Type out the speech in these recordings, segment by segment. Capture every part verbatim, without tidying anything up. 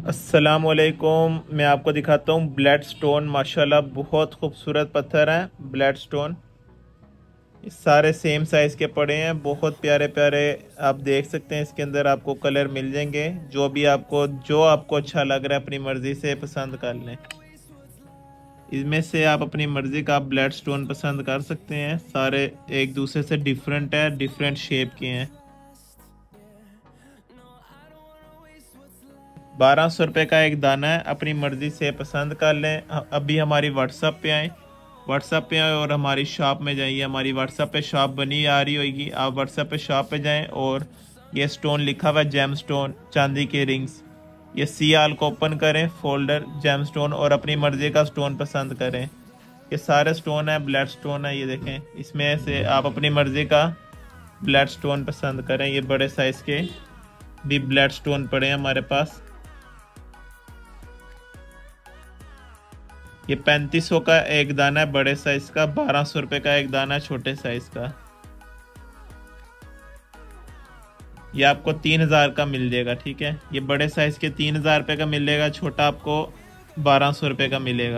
अस्सलामुअलैकुम। मैं आपको दिखाता हूँ ब्लड स्टोन। माशाल्लाह बहुत खूबसूरत पत्थर हैं ब्लड स्टोन। ये सारे सेम साइज़ के पड़े हैं, बहुत प्यारे प्यारे। आप देख सकते हैं इसके अंदर आपको कलर मिल जाएंगे। जो भी आपको जो आपको अच्छा लग रहा है अपनी मर्ज़ी से पसंद कर लें। इसमें से आप अपनी मर्ज़ी का ब्लड स्टोन पसंद कर सकते हैं। सारे एक दूसरे से डिफरेंट है, डिफरेंट शेप के हैं। बारह सौ रुपये का एक दाना है, अपनी मर्ज़ी से पसंद कर लें। अभी हमारी व्हाट्सएप पे आएँ व्हाट्सएप पे आए और हमारी शॉप में जाइए। हमारी व्हाट्सएप पे शॉप बनी आ रही होगी, आप व्हाट्सएप पे शॉप पे जाएं और ये स्टोन लिखा हुआ है जेम स्टोन, चांदी के रिंग्स। ये सी आल को ओपन करें, फोल्डर जेम स्टोन, और अपनी मर्ज़ी का स्टोन पसंद करें। ये सारे स्टोन है, ब्लड स्टोन है। ये देखें, इसमें से आप अपनी मर्ज़ी का ब्लड स्टोन पसंद करें। ये बड़े साइज़ के भी ब्लड स्टोन पड़े हैं हमारे पास। ये पैंतीस सौ का एक दाना है बड़े साइज का, बारह सौ रुपये का एक दाना है छोटे साइज का। ये आपको तीन हजार का मिल जाएगा, ठीक है। ये बड़े साइज के तीन हजार रुपये का मिलेगा, छोटा आपको बारह सौ रुपये का मिलेगा।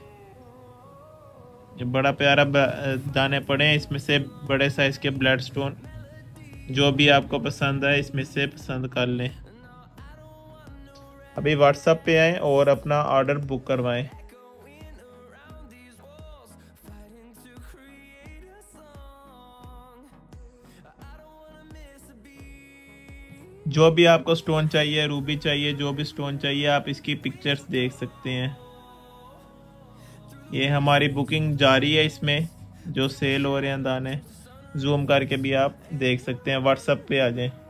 ये बड़ा प्यारा दाने पड़े हैं, इसमें से बड़े साइज के ब्लड स्टोन जो भी आपको पसंद है इसमें से पसंद कर लें। अभी व्हाट्सएप पे आएँ और अपना ऑर्डर बुक करवाएं। जो भी आपको स्टोन चाहिए, रूबी चाहिए, जो भी स्टोन चाहिए, आप इसकी पिक्चर्स देख सकते हैं। ये हमारी बुकिंग जारी है, इसमें जो सेल हो रहे हैं दाने जूम करके भी आप देख सकते हैं। व्हाट्सएप पे आ जाएं।